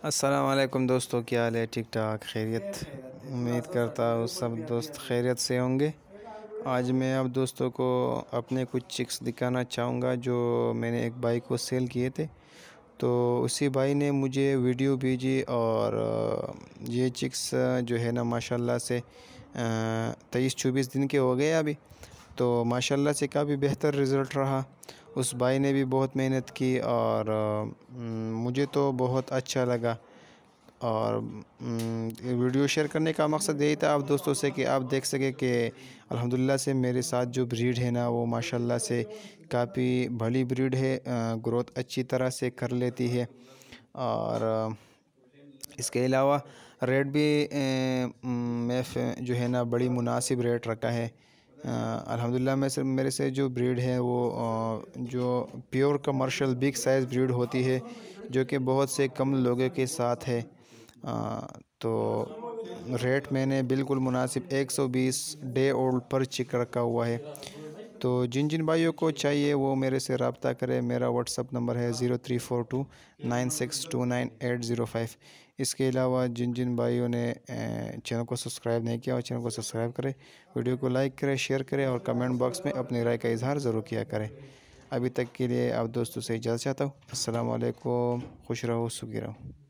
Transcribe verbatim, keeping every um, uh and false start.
السلام علیکم دوستوں، کیا حال ہے؟ ٹھیک ٹھاک، خیریت؟ امید کرتا ہوں سب دوست خیریت سے ہوں گے۔ آج میں آپ دوستوں کو اپنے کچھ چکس دکھانا چاہوں گا جو میں نے ایک بھائی کو سیل کیے تھے، تو اسی بھائی نے مجھے ویڈیو بھیجی اور یہ چکس جو ہے نا ماشاءاللہ سے تیئیس چوبیس دن کے ہو گئے ابھی، تو ماشاءاللہ سے کافی بہتر رزلٹ رہا۔ اس بھائی نے بھی بہت محنت کی اور مجھے تو بہت اچھا لگا، اور ویڈیو شیئر کرنے کا مقصد یہی تھا آپ دوستوں سے کہ آپ دیکھ سکیں کہ الحمدللہ سے میرے ساتھ جو بریڈ ہے نا وہ ماشاءاللہ سے کافی بڑی بریڈ ہے، گروتھ اچھی طرح سے کر لیتی ہے، اور اس کے علاوہ ریٹ بھی میں جو ہے نا بڑی مناسب ریٹ رکھا ہے۔ الحمدللہ میں سے میرے سے جو بریڈ ہے وہ جو pure commercial big size bread ہوتی ہے جو کہ بہت سے کم لوگوں کے ساتھ ہے، تو ریٹ میں نے بالکل مناسب ایک سو بیس ڈے اولڈ پر چک رکھا ہوا ہے۔ تو جن جن بھائیوں کو چاہیے وہ میرے سے رابطہ کرے۔ میرا واٹس اپ نمبر ہے zero three four two nine six two nine eight zero five. اس کے علاوہ جن جن بھائیوں نے چینل کو سبسکرائب نہیں کیا وہ چینل کو سبسکرائب کرے، ویڈیو کو لائک کرے، شیئر کرے اور کمنٹ باکس میں اپنی رائے کا اظہار ضرور کیا کرے۔ ابھی تک کے لیے آپ دوستوں سے اجازت چاہتا ہوں۔ السلام علیکم، خوش رہو، سکھی رہو۔